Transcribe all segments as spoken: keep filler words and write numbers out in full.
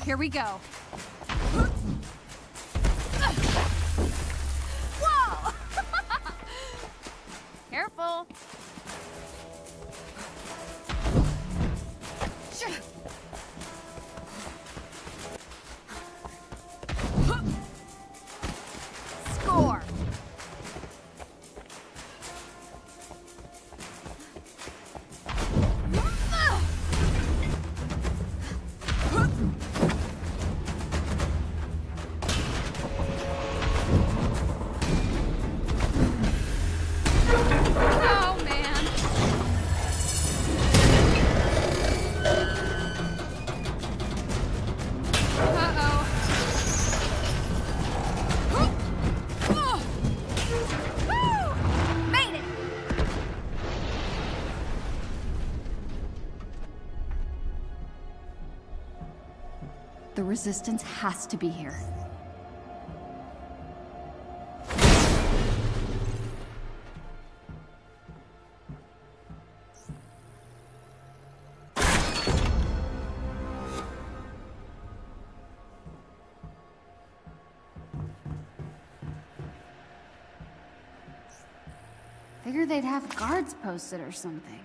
Here we go. Whoa! Careful. Score. The Resistance has to be here. Figured they'd have guards posted or something.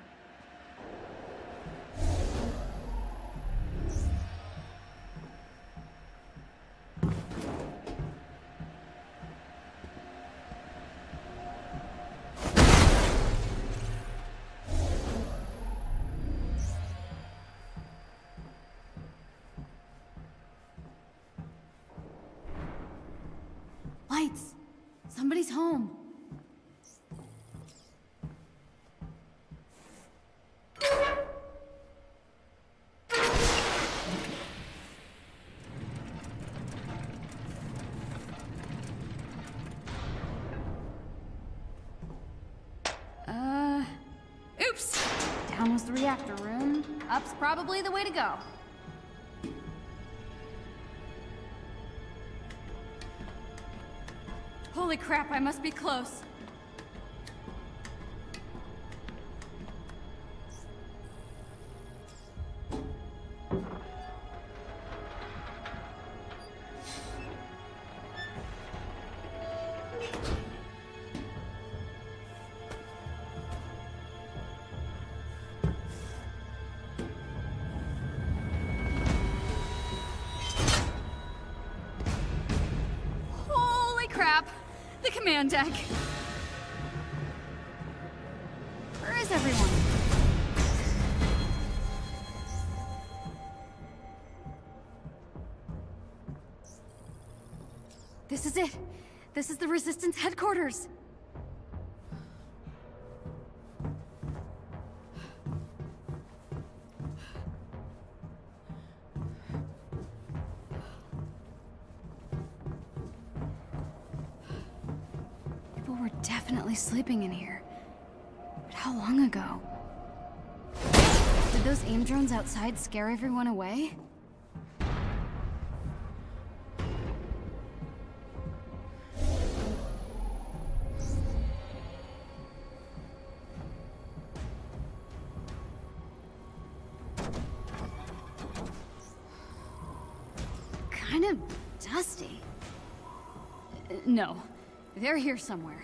Lights! Somebody's home. Uh... Oops! Down was the reactor room. Up's probably the way to go. Holy crap, I must be close. Holy crap! The command deck. Where is everyone? This is it. This is the Resistance headquarters. Definitely sleeping in here. But how long ago? Did those AIM drones outside scare everyone away? Kind of dusty. Uh, no, they're here somewhere.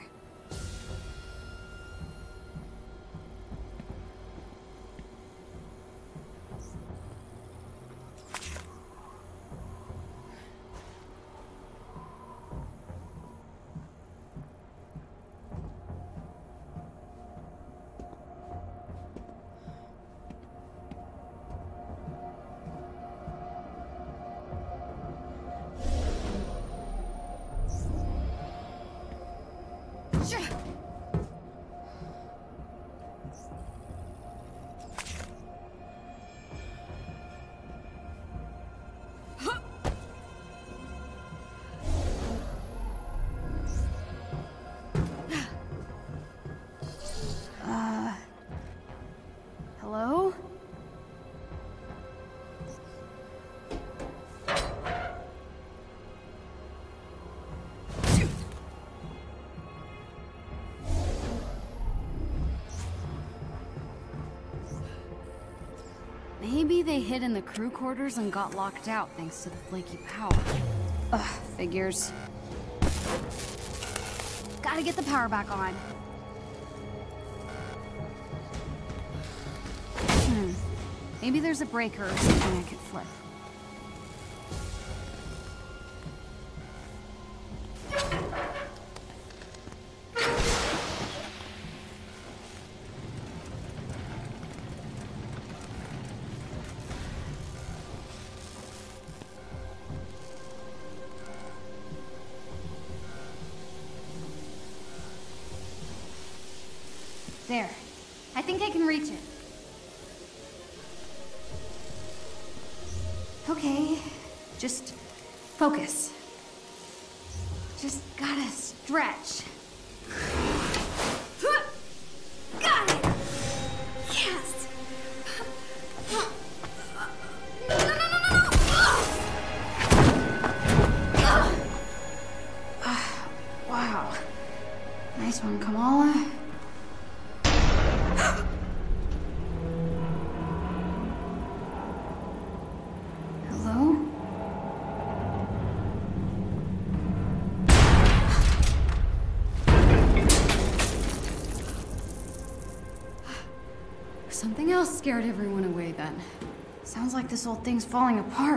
Maybe they hid in the crew quarters and got locked out thanks to the flaky power. Ugh, figures. Gotta get the power back on. Hmm. Maybe there's a breaker or something I could flip. There. I think I can reach it. Okay. Just focus. Just gotta stretch. Got it! Yes! No, no, no, no, no! Wow. Nice one, Kamala. Something else scared everyone away then. Sounds like this old thing's falling apart.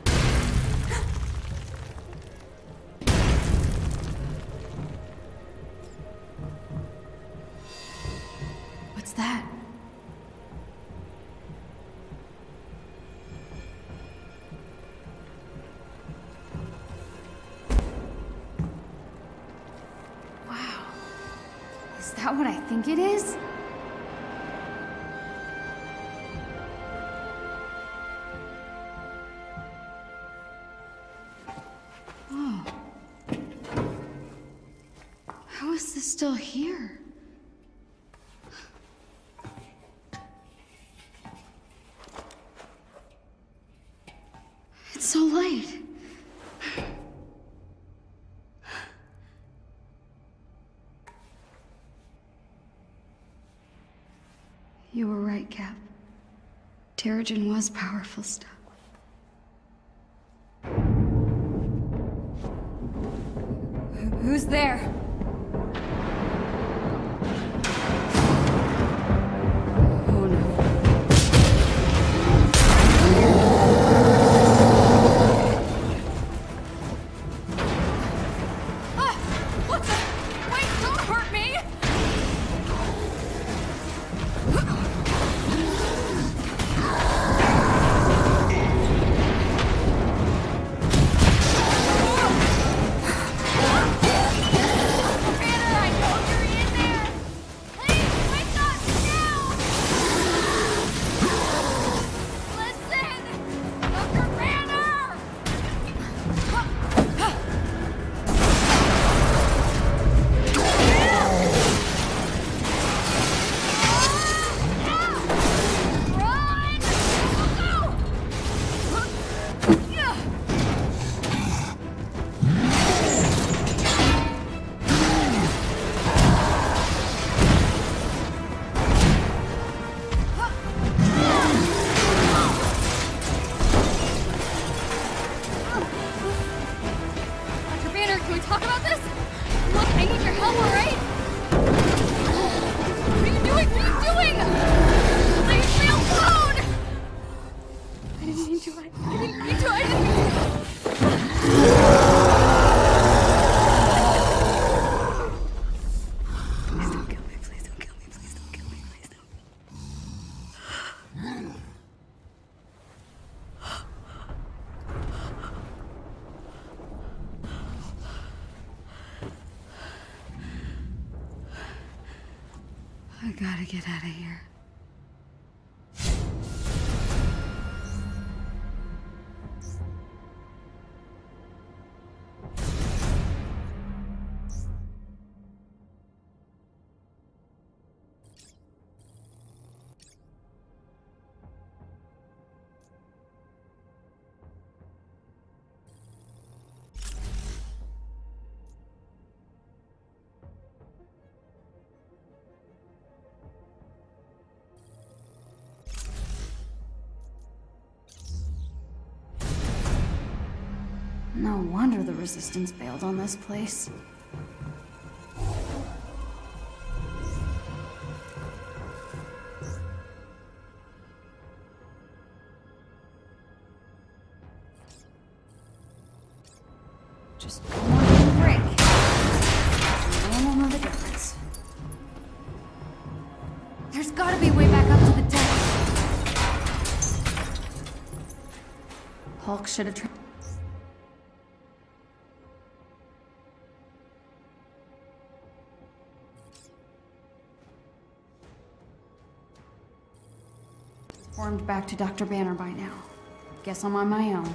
What's that? Wow. Is that what I think it is? How is this still here? It's so light. You were right, Cap. Terrigen was powerful stuff. Who's there? I gotta get out of here. No wonder the Resistance bailed on this place. Just one more little break. No one will know the difference. There's gotta be a way back up to the deck. Hulk should have tried. Formed back to Doctor Banner by now. Guess I'm on my own.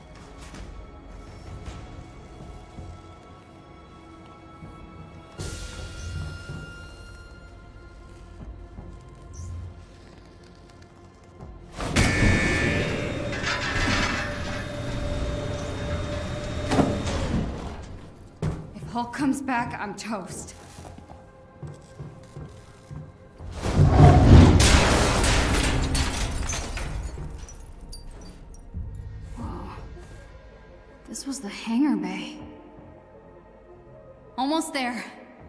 If Hulk comes back, I'm toast. This was the hangar bay. Almost there.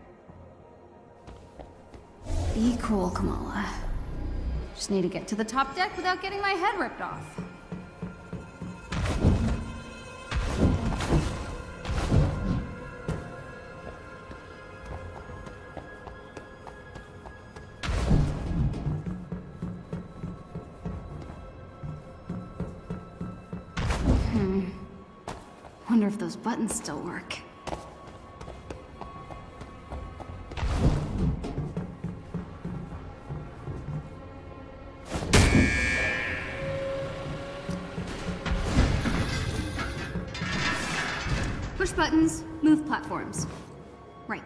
Be cool, Kamala. Just need to get to the top deck without getting my head ripped off. Wonder if those buttons still work. Push buttons, move platforms. Right.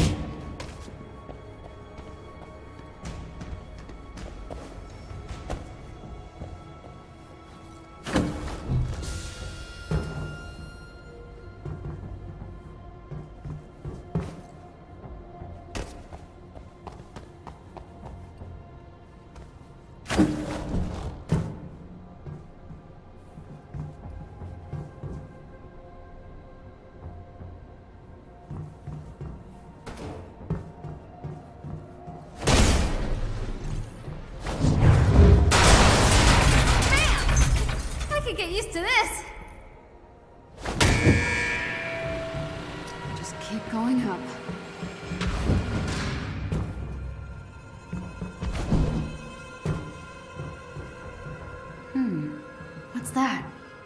Get used to this. Just keep going up. Hmm. What's that?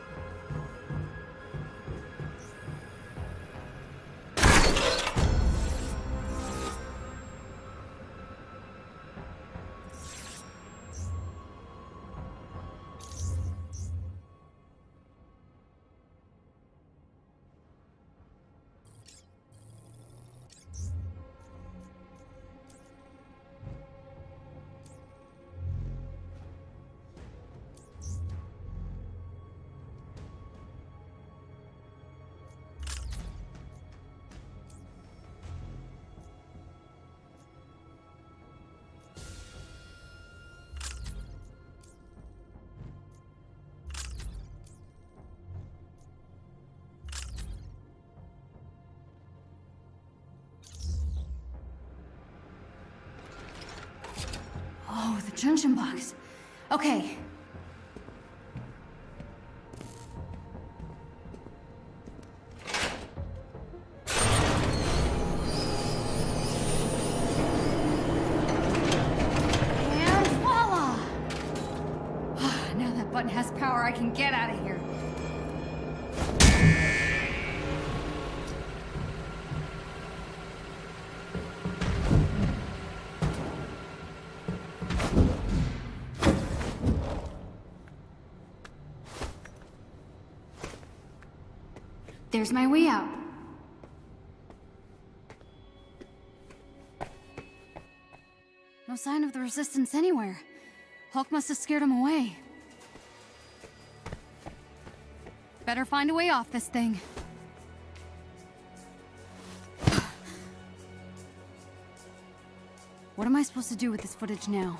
Oh, the junction box. Okay. And voila! Now that button has power, I can get out of here. There's my way out. No sign of the Resistance anywhere. Hulk must have scared him away. Better find a way off this thing. What am I supposed to do with this footage now?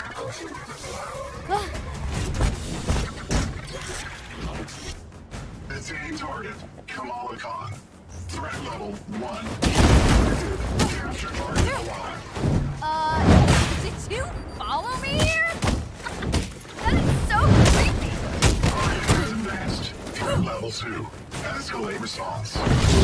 Ah! Designated target, Kamala Khan. Threat level one. Capture target alive. Uh, did you follow me here? That is so creepy. Target has advanced. Threat level two. Escalate response.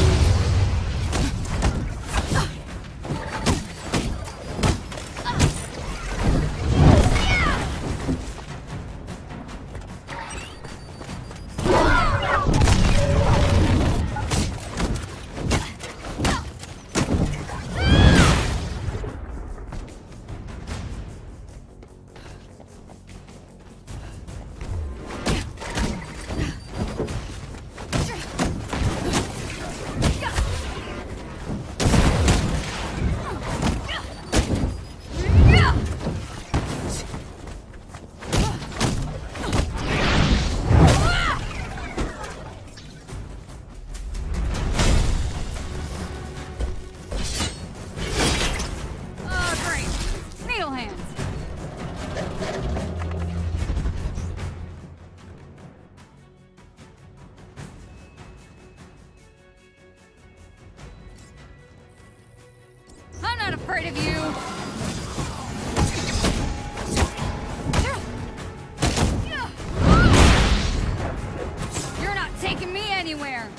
Afraid of you. You're not taking me anywhere.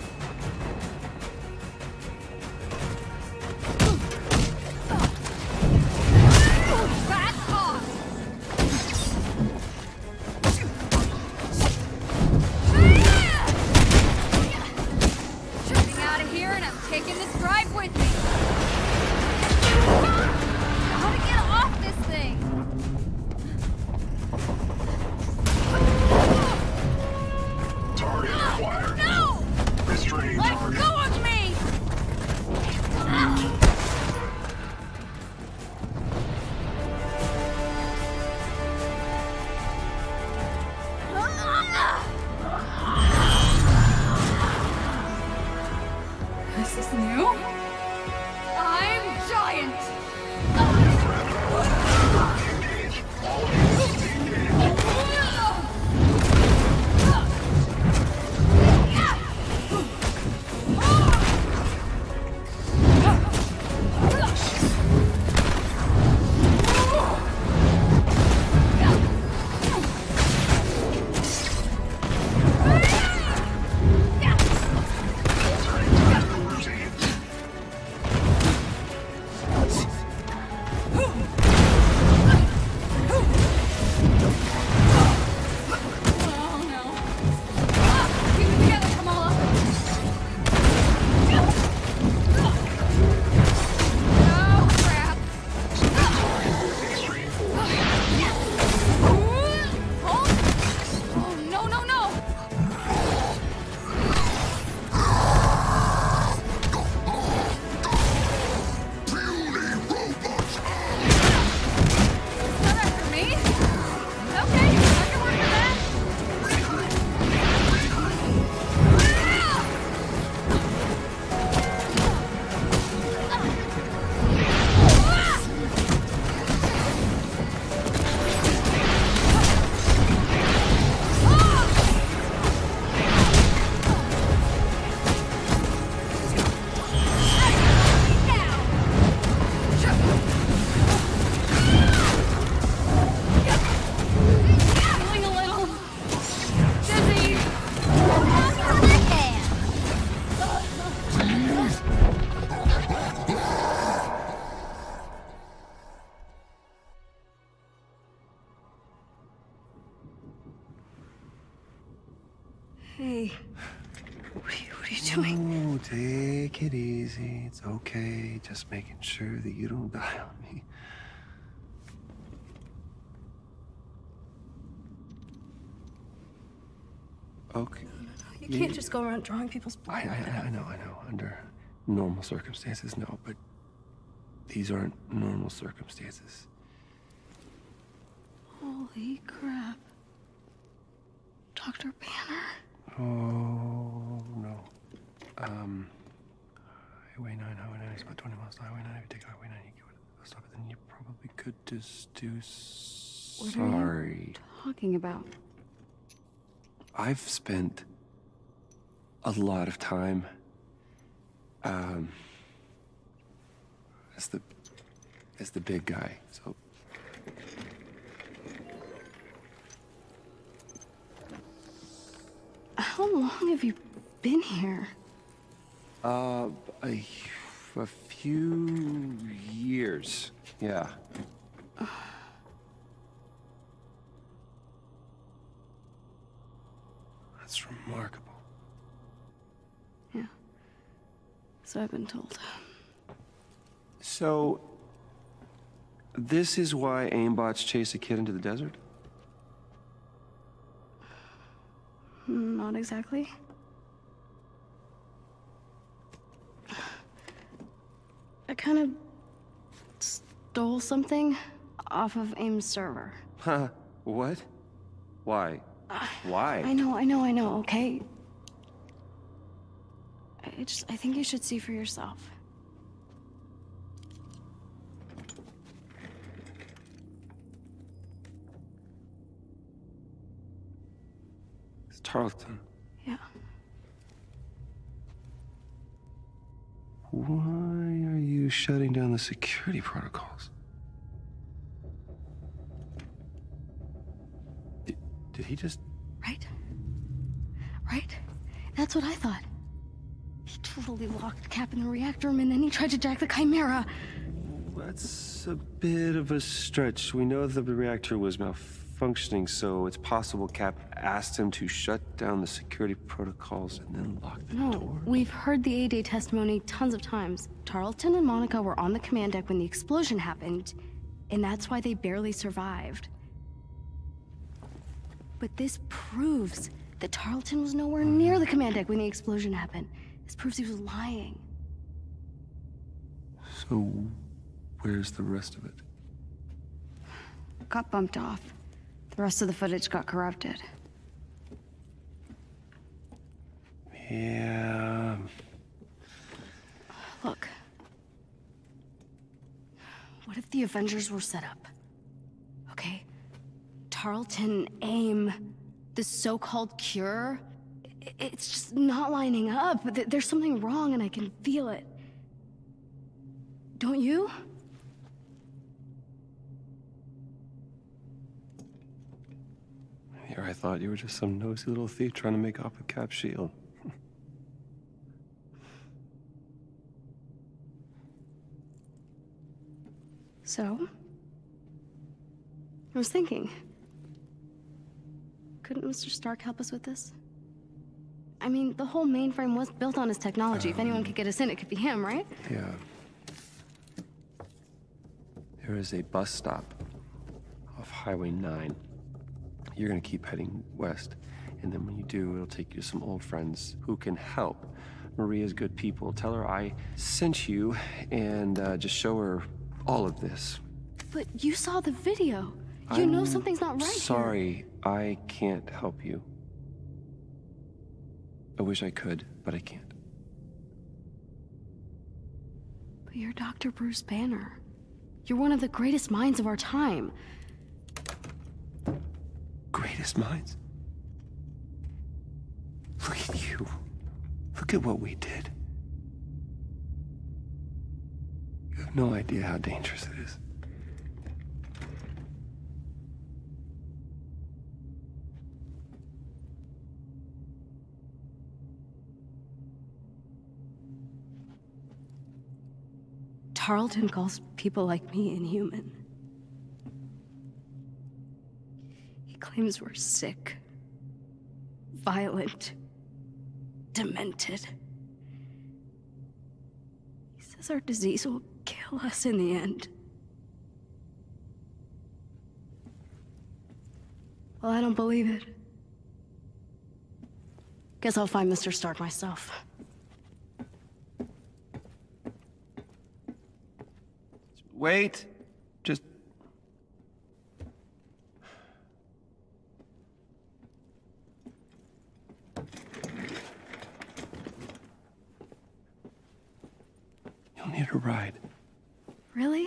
Back off. Jumping out of here and I'm taking this drive with me. How to get off this thing? Target acquired. No! Restrain Let target. go of me! This is new. I'm giant! Engage. All units engage. Hey, what are you, what are you doing? Oh, take it easy. It's okay. Just making sure that you don't die on me. Okay. You can't just go around drawing people's blood. I, I, I know, I know. Under normal circumstances, no, but these aren't normal circumstances. Holy crap. Doctor Banner? Oh, no. Um, Highway nine, Highway nine is about twenty miles to Highway nine. If you take Highway nine, you go to the bus stop, then you probably could just do... What are you Sorry. talking about? I've spent a lot of time. Um, as the as the big guy. So How long have you been here? uh a, a few years. Yeah. That's remarkable. Yeah. So I've been told. So, this is why aimbots chase a kid into the desert? Not exactly. I kind of stole something off of AIM's server. Huh? What? Why? Why? I know, I know, I know, okay? I just, I think you should see for yourself. It's Tarleton. Yeah. Why are you shutting down the security protocols? Did, did he just... Right? Right? That's what I thought. He totally locked Cap in the reactor room and then he tried to jack the Chimera. That's a bit of a stretch. We know that the reactor was malfunctioning, so it's possible Cap asked him to shut down the security protocols and then lock the No, door. we've heard the A-Day testimony tons of times. Tarleton and Monica were on the command deck when the explosion happened, and that's why they barely survived. But this proves that Tarleton was nowhere near the command deck when the explosion happened. This proves he was lying. So, where's the rest of it? Got bumped off. The rest of the footage got corrupted. Yeah... Look. What if the Avengers were set up? Okay? Tarleton, AIM, the so-called cure, i- it's just not lining up. Th- There's something wrong and I can feel it. Don't you? Here, I thought you were just some nosy little thief trying to make off with Cap's shield. So? I was thinking. Couldn't Mister Stark help us with this? I mean, the whole mainframe was built on his technology. If anyone could get us in, it could be him, right? Yeah. There is a bus stop off Highway nine. You're gonna keep heading west, and then when you do, it'll take you to some old friends who can help. Maria's good people. Tell her I sent you, and uh, just show her all of this. But you saw the video. You know something's not right here. Sorry, I can't help you. I wish I could, but I can't. But you're Doctor Bruce Banner. You're one of the greatest minds of our time. Greatest minds? Look at you. Look at what we did. You have no idea how dangerous it is. Tarleton calls people like me inhuman. He claims we're sick, violent, demented. He says our disease will kill us in the end. Well, I don't believe it. Guess I'll find Mister Stark myself. Wait. Just... You'll need a ride. Really?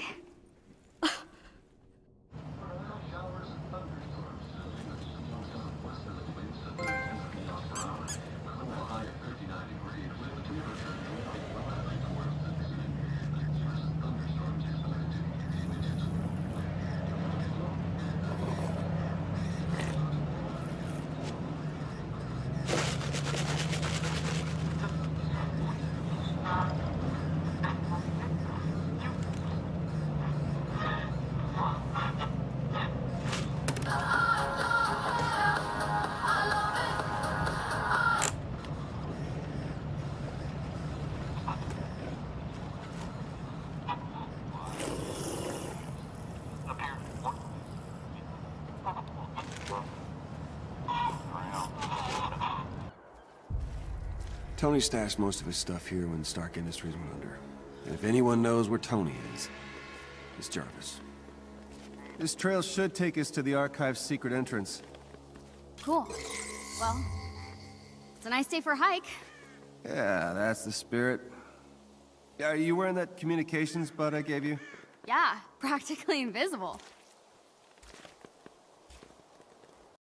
Tony stashed most of his stuff here when Stark Industries went under. And if anyone knows where Tony is, it's Jarvis. This trail should take us to the Archive's secret entrance. Cool. Well, it's a nice day for a hike. Yeah, that's the spirit. Are you wearing that communications bud I gave you? Yeah, practically invisible.